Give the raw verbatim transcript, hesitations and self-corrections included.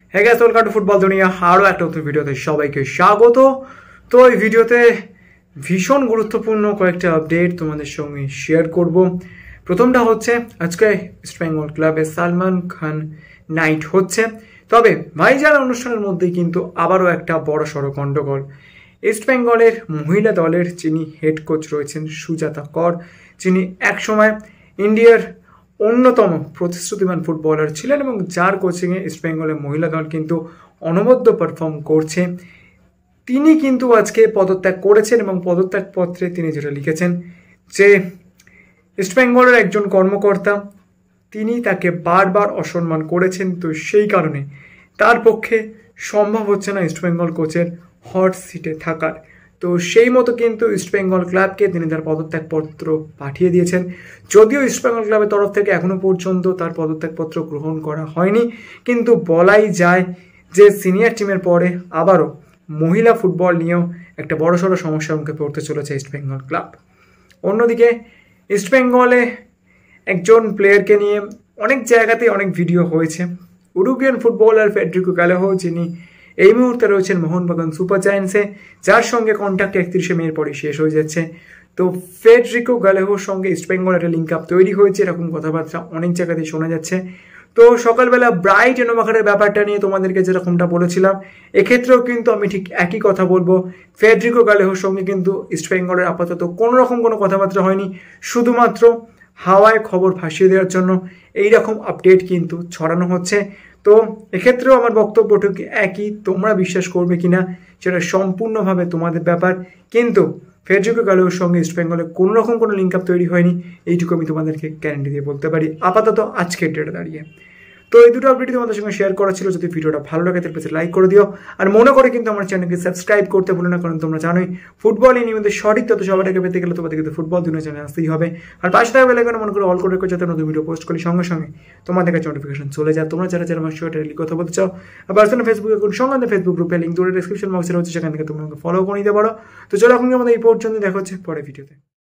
Hey guys, welcome to football দুনিয়া। আরও একটা নতুন ভিডিওতে সবাইকে স্বাগত। তো এই ভিডিওতে ভীষণ গুরুত্বপূর্ণ কয়েকটা আপডেট তোমাদের সঙ্গে শেয়ার করব। প্রথমটা হচ্ছে আজকে ইস্ট বেঙ্গল ক্লাবে সালমান খান নাইট হচ্ছে, তবে ভাইজান অনুষ্ঠানের মধ্যেই কিন্তু আবারও একটা বড় সড়ো গণ্ডগোল। ইস্ট বেঙ্গলের মহিলা দলের যিনি হেড কোচ রয়েছেন সুজাতা কর, যিনি একসময় ইন্ডিয়ার অন্যতম প্রতিশ্রুতিমান ফুটবলার ছিলেন এবং যার কোচিংয়ে ইস্ট বেঙ্গলের মহিলা দল কিন্তু অনবদ্য পারফর্ম করছে, তিনি কিন্তু আজকে পদত্যাগ করেছেন এবং পদত্যাগ পত্রে তিনি যেটা লিখেছেন যে ইস্ট বেঙ্গলের একজন কর্মকর্তা তিনি তাকে বারবার অসম্মান করেছেন, তো সেই কারণে তার পক্ষে সম্ভব হচ্ছে না ইস্ট বেঙ্গল কোচের হট সিটে থাকার। তো সেই মতো কিন্তু ইস্ট বেঙ্গল ক্লাবকে তিনি তার পদত্যাগপত্র পাঠিয়ে দিয়েছেন। যদিও ইস্ট বেঙ্গল ক্লাবের তরফ থেকে এখনও পর্যন্ত তার পদত্যাগপত্র গ্রহণ করা হয়নি, কিন্তু বলাই যায় যে সিনিয়র টিমের পরে আবারও মহিলা ফুটবল নিয়েও একটা বড়সড় সমস্যার মুখে পড়তে চলেছে ইস্ট বেঙ্গল ক্লাব। অন্যদিকে ইস্ট বেঙ্গলে একজন প্লেয়ারকে নিয়ে অনেক জায়গাতেই অনেক ভিডিও হয়েছে। উরুগুয়ান ফুটবলার ফেডরিকো গ্যালেহো, যিনি এই মুহূর্তে রয়েছেন মোহনবাগান সুপার জায়ান্টসে, যার সঙ্গে কন্ট্যাক্ট একত্রিশে মের পরে শেষ হয়ে যাচ্ছে। তো ফেডরিকো গ্যালেহোর সঙ্গে ইস্ট বেঙ্গল একটা লিঙ্ক আপ তৈরি হয়েছে, এরকম কথাবার্তা অনেক জায়গাতেই শোনা যাচ্ছে। তো সকালবেলা ব্রাইট এনোমাখারের ব্যাপারটা নিয়ে তোমাদেরকে যেরকমটা বলেছিলাম, এক্ষেত্রেও কিন্তু আমি ঠিক একই কথা বলবো। ফেডরিকো গ্যালেহোর সঙ্গে কিন্তু ইস্ট বেঙ্গলের আপাতত কোনো রকম কোনো কথাবার্তা হয়নি, শুধুমাত্র হাওয়ায় খবর ভাসিয়ে দেওয়ার জন্য এইরকম আপডেট কিন্তু ছড়ানো হচ্ছে। তো এক্ষেত্রেও আমার বক্তব্যটুকু একই, তোমরা বিশ্বাস করবে কিনা সেটা সম্পূর্ণভাবে তোমাদের ব্যাপার, কিন্তু ফেডরিকো গ্যালেহোর সঙ্গে ইস্ট বেঙ্গলে কোনো রকম কোনো লিঙ্ক আপ তৈরি হয়নি, এইটুকু আমি তোমাদেরকে গ্যারান্টি দিয়ে বলতে পারি আপাতত আজকের ডেটে দাঁড়িয়ে। তো এই দুটো আপডেট তোমাদের সঙ্গে শেয়ার করা ছিল। যদি ভিডিওটা ভালো লাগে তাহলে প্লিজ লাইক করে দিও, আর মনে করে কিন্তু আমার চ্যানেলকে সাবস্ক্রাইব করতে ভুলো না, কারণ তোমরা জানোই ফুটবল এই নিয়মিত সঠিক তথ্য সবার আগে পেতে গেলে তোমাদের কিন্তু ফুটবল দুনিয়া চ্যানেল আসতেই হবে। আর পাশে থাকা বেল আইকনে মনে করে অল করে রেখো, যাতে নতুন ভিডিও পোস্ট করি সঙ্গে সঙ্গে তোমাদের কাছে নোটিফিকেশন চলে যায়। তোমরা যারা যারা আমার সঙ্গে কথা বলতে চাও আর পার্সোনাল ফেসবুক অ্যাকাউন্ট সঙ্গে ফেসবুক গ্রুপে লিঙ্ক দূরে ডিসক্রিপশন বক্সে রয়েছে, সেখান থেকে তোমরা ফলো করে নিতে পারো। তো চলো এখন আমাদের এই পর্যন্ত দেখা হচ্ছে পরে ভিডিওতে।